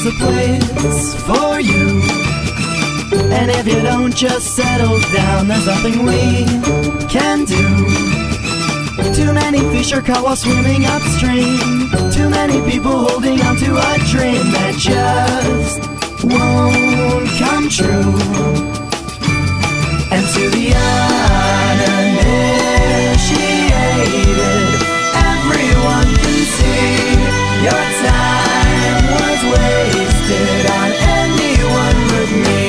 has a place for you. And if you don't just settle down, there's nothing we can do. Too many fish are caught while swimming upstream. Too many people holding on to a dream that just won't come true. And to the uninitiated, everyone can see your time was wasted on anyone but me.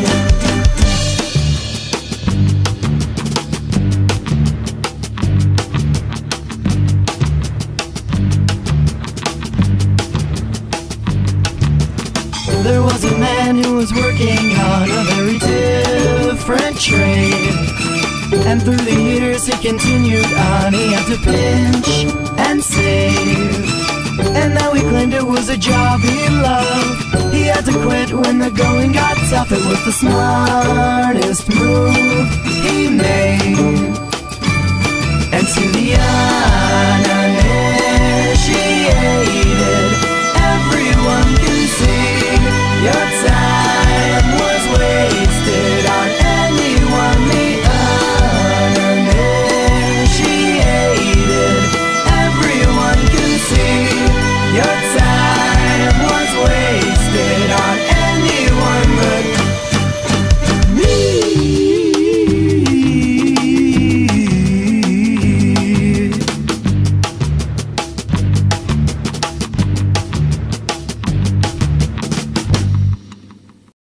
There was a man who was working on a very different trade, and through the years he continued on. He had to pinch and save, and now he claimed it was a job he loved. He had to quit when the going got tough. It was the smartest move he made. And to the